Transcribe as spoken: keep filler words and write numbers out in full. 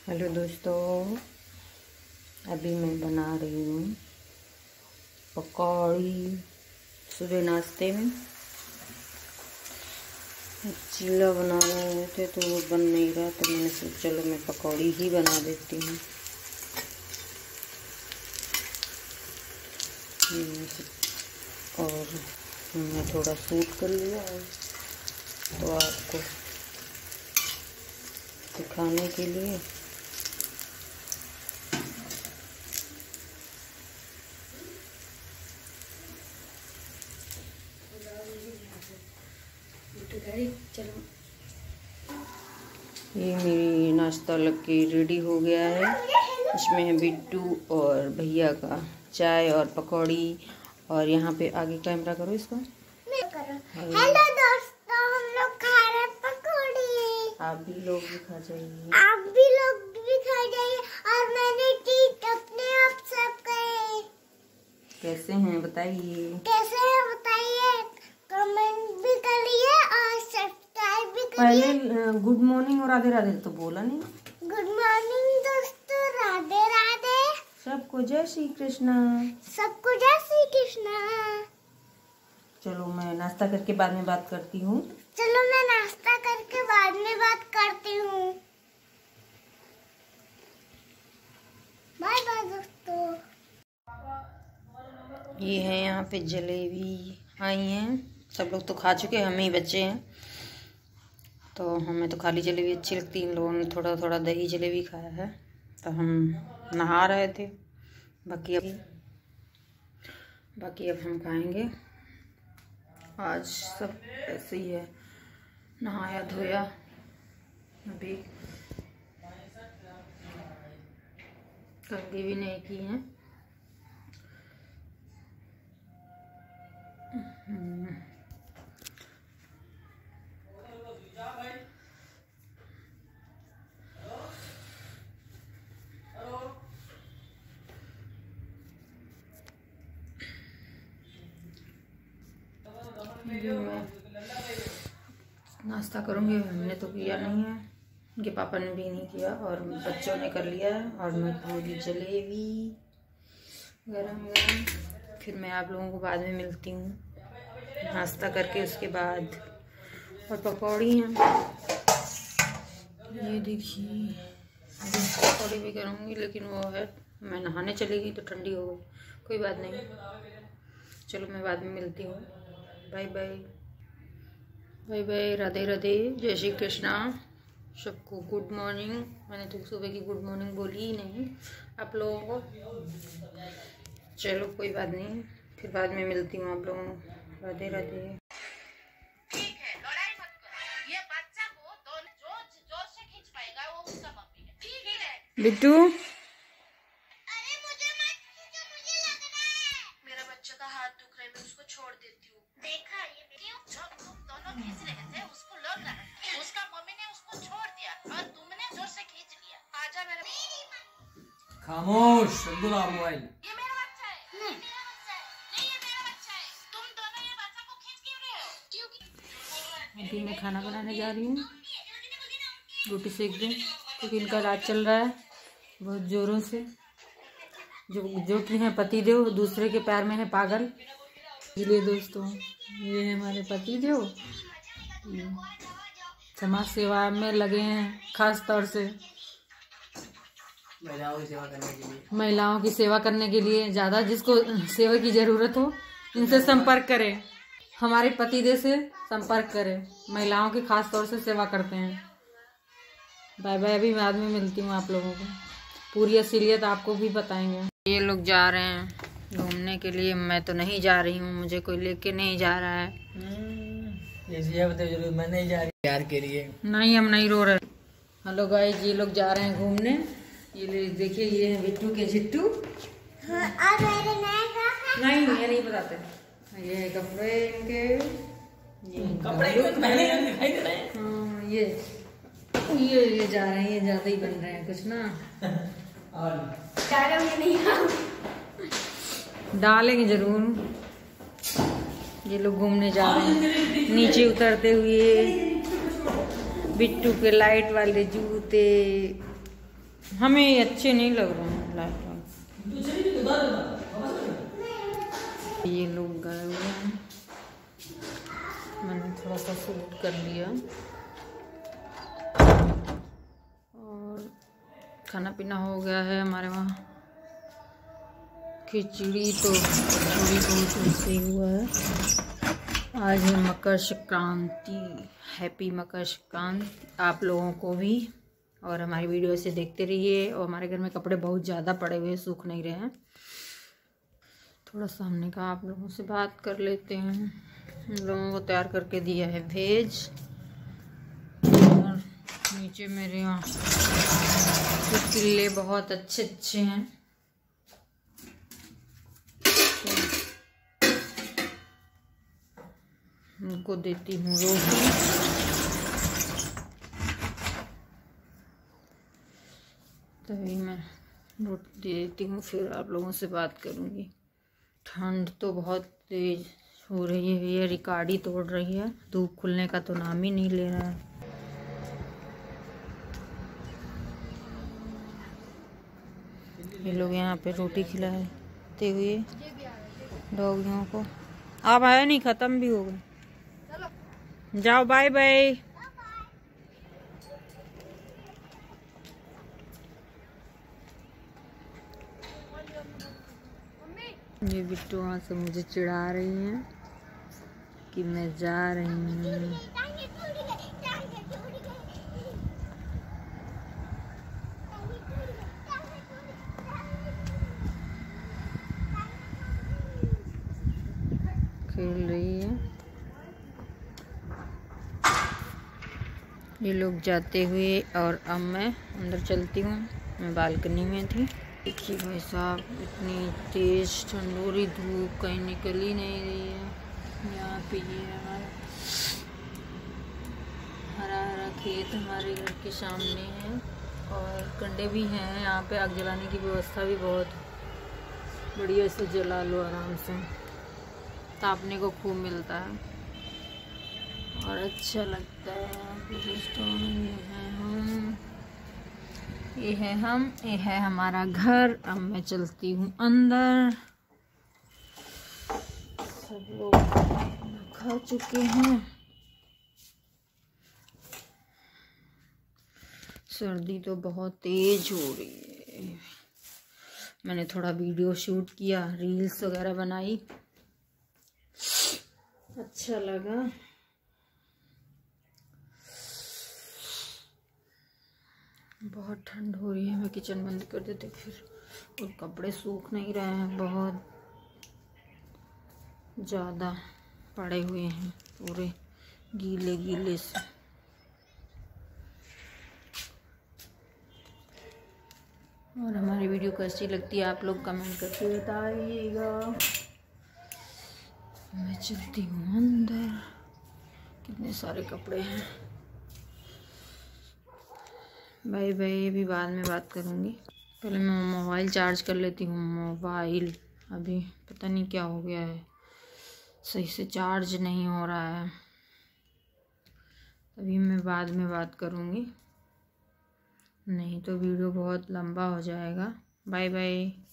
Hello दोस्तों, अभी मैं बना रही हूँ पकौड़ी। सुबह नाश्ते में चीला बना रहे थे तो वो बन नहीं रहा, तो मैंने सोचा चलो मैं पकौड़ी ही बना देती हूँ। और मैं थोड़ा शूट कर लिया है तो आपको दिखाने के लिए चलो। ये मेरी नाश्ता लग के रेडी हो गया है। इसमें है बिट्टू और भैया का चाय और पकौड़ी। और यहाँ पे आगे कैमरा करो इसको। हेलो दोस्तों, हम लोग खा रहे हैं पकौड़ी। आप भी लोग भी खा जाइए। आप भी लोग भी खा जाइए। और मैंने टीट अपने आप सब कहे। कैसे हैं बताइए। कैसे है बताइए, कमेंट भी करिए और सब्सक्राइब भी करिए। पहले गुड मॉर्निंग और राधे राधे तो बोला नहीं। गुड मॉर्निंग दोस्तों, राधे राधे। सबको जय श्री कृष्णा। सबको जय श्री कृष्णा। चलो मैं नाश्ता करके बाद में बात करती हूँ। चलो मैं नाश्ता करके बाद में बात करती हूँ। बाय बाय दोस्तों। ये है यहाँ पे जलेबी आई हैं। सब लोग तो खा चुके हैं, हम ही बच्चे हैं। तो हमें तो खाली जलेबी अच्छी लगती है। इन लोगों ने थोड़ा थोड़ा दही जलेबी खाया है। तो हम नहा रहे थे। बाकी अब बाकी अब हम खाएंगे। आज सब ऐसे ही है, नहाया धोया। अभी कंघी भी नहीं की हैं। मैं नाश्ता करूँगी। हमने तो किया नहीं है, उनके पापा ने भी नहीं किया और बच्चों ने कर लिया है। और मैं खाऊंगी जलेबी गरम गरम। फिर मैं आप लोगों को बाद में मिलती हूँ नाश्ता करके उसके बाद। और पकौड़ी हैं, ये देखिए। पकौड़ी भी करूँगी, लेकिन वो है मैं नहाने चली गई तो ठंडी हो गई। कोई बात नहीं, चलो मैं बाद में मिलती हूँ। Bye bye bye bye. Radhe Radhe, जय श्री कृष्णा। सबको गुड मॉर्निंग। मैंने तो सुबह की गुड मॉर्निंग बोली ही नहीं आप लोगों को। चलो कोई बात नहीं, फिर बाद में मिलती हूँ आप लोगों को। राधे राधे। ठीक है, लड़ाई मत करो। ये बच्चा को तो जो जोर से खींच पाएगा वो उसका मम्मी है। ठीक है बिट्टू, अरे मुझे मत खींचो, मुझे लग रहा है। मेरा बच्चा का हाथ दुख रहा है, मैं उसको छोड़ देती हूँ। देखा ये वीडियो? जब तुम दोनों खींच रहे थे उसको लग रहा है, उसका मम्मी ने उसको छोड़ दिया और तुमने जोर से खींच लिया। आजा मेरे। खामोश, अब्दुल मोबाइल। ये मेरा बच्चा है। ये मेरा बच्चा है। नहीं, ये मेरा बच्चा है। तुम दोनों ये बच्चा को खींच क्यों रहे हो? क्योंकि अभी मैं खाना बनाने जा रही हूँ। रोटी सेक दें क्योंकि इनका राज चल रहा है बहुत ज़ोरों से। जो जो कि हैं पतिदेव, दूसरे के प्यार में है पागल। इसलिए दोस्तों, ये है हमारे पतिदेव, समाज सेवा में लगे हैं खास तौर से। महिलाओं की सेवा करने के लिए महिलाओं की सेवा करने के लिए ज़्यादा जिसको सेवा की ज़रूरत हो इनसे संपर्क करें। हमारे पतिदेव से संपर्क करें। महिलाओं की खास तौर से सेवा करते हैं। Bye bye. अभी बाद में मिलती हूँ आप लोगों को। पूरी असलियत आपको भी बताएंगे। ये लोग जा रहे हैं घूमने के लिए। मैं तो नहीं जा रही हूँ, मुझे कोई लेके नहीं जा रहा है। ये बताओ जरूर, मैं नहीं जा रही प्यार के लिए। नहीं, हम नहीं रो रहे। हेलो गाइस, ये लोग जा रहे हैं घूमने। ये ले देखिए, ये है बिट्टू के जिट्टू। हाँ, और मेरे नए फ्रॉक है। नहीं, ये नहीं बताते। ये है कपड़े इनके। ये कपड़े पहले दिखाई दे रहे हैं। हाँ, ये ये ये जा रहे हैं। ये ज्यादा ही बन रहे हैं कुछ ना। और डालोगे नहीं हम? डालेंगे जरूर। ये लोग घूमने जा रहे हैं। नीचे उतरते हुए बिट्टू के लाइट वाले जूते। हमें ये अच्छे नहीं लग रहे हैं लाइट वाले। ये लोग गए हुए हैं, मैंने थोड़ा सा शूट कर लिया और खाना पीना हो गया है हमारे वहाँ। खिचड़ी तो खिचड़ी बहुत ऐसे हुआ है। आज है मकर संक्रांति। हैप्पी मकर संक्रांति आप लोगों को भी, और हमारी वीडियो से देखते रहिए। और हमारे घर में कपड़े बहुत ज़्यादा पड़े हुए, सूख नहीं रहे हैं। थोड़ा सामने का आप लोगों से बात कर लेते हैं। हम लोगों को तैयार करके दिया है वेज, और नीचे मेरे यहाँ कुछ किले बहुत अच्छे अच्छे हैं। उनको देती हूँ रोटी। तभी मैं रोटी दे देती हूँ, फिर आप लोगों से बात करूँगी। ठंड तो बहुत तेज हो रही है, ये रिकार्डी तोड़ रही है। धूप खुलने का तो नाम ही नहीं ले रहा है। ये लोग यहाँ पे रोटी खिलाते हुए डॉगियों को। आप आए नहीं, ख़त्म भी हो गए। जाओ, बाय बाय। ये बिट्टू वहाँ से मुझे चिढ़ा रही हैं कि मैं जा रही हूँ। खेल रही है। ये लोग जाते हुए, और अब मैं अंदर चलती हूँ। मैं बालकनी में थी। देखिए भाई साहब, इतनी तेज ठंडोरी धूप, कहीं निकल ही नहीं रही है। यहाँ पे ये हमारा हरा हरा खेत हमारे घर के सामने है, और कंडे भी हैं। यहाँ पे आग जलाने की व्यवस्था भी बहुत बढ़िया से जला लो आराम से। तापने को खूब मिलता है और अच्छा लगता है। ये है हम ये है हम ये है हमारा घर। अब मैं चलती हूँ अंदर। सब लोग खा चुके हैं। सर्दी तो बहुत तेज हो रही है। मैंने थोड़ा वीडियो शूट किया, रील्स वगैरह बनाई, अच्छा लगा। बहुत ठंड हो रही है। मैं किचन बंद कर देती फिर, और कपड़े सूख नहीं रहे हैं, बहुत ज़्यादा पड़े हुए हैं, पूरे गीले गीले से। और हमारी वीडियो कैसी लगती है आप लोग कमेंट करके बताइएगा। मैं चलती हूँ अंदर। कितने सारे कपड़े हैं। Bye bye. अभी बाद में बात करूँगी। पहले मैं मोबाइल चार्ज कर लेती हूँ। मोबाइल अभी पता नहीं क्या हो गया है, सही से चार्ज नहीं हो रहा है। अभी मैं बाद में बात करूँगी, नहीं तो वीडियो बहुत लंबा हो जाएगा। Bye bye.